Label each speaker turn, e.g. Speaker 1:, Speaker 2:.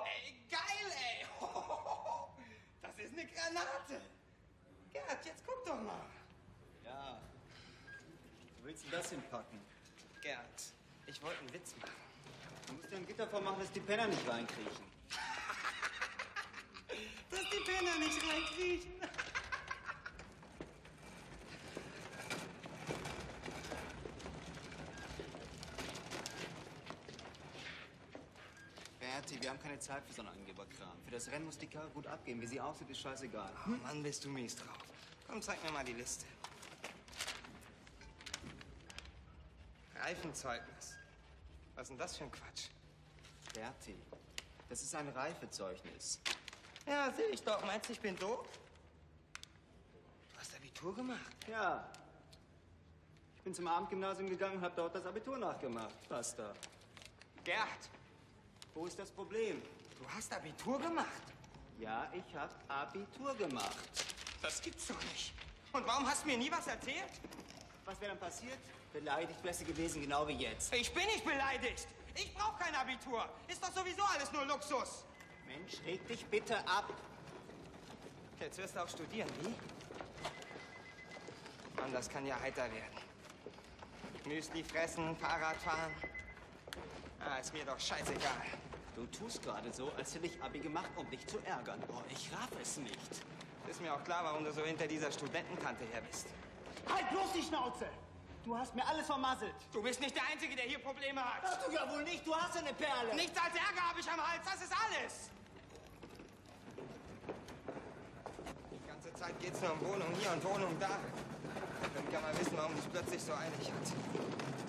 Speaker 1: ey, geil, ey. Das ist eine Granate. Gerd, jetzt guck doch mal.
Speaker 2: Ja. Wo willst du das hinpacken?
Speaker 1: Gerd, ich wollte einen Witz machen.
Speaker 2: Du musst ja ein Gitter vormachen, dass die Penner nicht reinkriechen.
Speaker 1: Dass die Penner nicht reinkriechen.
Speaker 2: Berti, wir haben keine Zeit für so einen Angeberkram. Für das Rennen muss die Karre gut abgehen. Wie sie aussieht, ist scheißegal.
Speaker 1: Oh Mann, bist du mies drauf. Komm, zeig mir mal die Liste. Reifenzeugnis. Was ist denn das für ein Quatsch?
Speaker 2: Berti, das ist ein Reifezeugnis.
Speaker 1: Ja, sehe ich doch. Meinst du, ich bin doof? Du hast Abitur gemacht?
Speaker 2: Ja. Ich bin zum Abendgymnasium gegangen und habe dort das Abitur nachgemacht. Was da?
Speaker 1: Gerd,
Speaker 2: Wo ist das Problem?
Speaker 1: du hast Abitur gemacht?
Speaker 2: Ja, ich habe Abitur gemacht.
Speaker 1: Das gibt's doch nicht. Und warum hast du mir nie was erzählt?
Speaker 2: Was wäre dann passiert? Beleidigt wärst du gewesen, genau wie jetzt.
Speaker 1: Ich bin nicht beleidigt. Ich brauche kein Abitur. Ist doch sowieso alles nur Luxus.
Speaker 2: Mensch, reg dich bitte ab.
Speaker 1: Jetzt wirst du auch studieren, wie? Mann, das kann ja heiter werden. Müsli fressen, Fahrrad fahren. Ah, ist mir doch scheißegal.
Speaker 2: Du tust gerade so, als hätte ich Abi gemacht, um dich zu ärgern. Oh, ich raff es nicht.
Speaker 1: Ist mir auch klar, warum du so hinter dieser Studententante her bist.
Speaker 3: Halt bloß die Schnauze! Du hast mir alles vermasselt.
Speaker 1: Du bist nicht der Einzige, der hier Probleme hat.
Speaker 3: Ach du ja wohl nicht, du hast eine Perle.
Speaker 1: Nichts als Ärger habe ich am Hals, das ist alles. Die ganze Zeit geht's nur um Wohnung hier und Wohnung da. Dann kann man wissen, warum es plötzlich so eilig hat.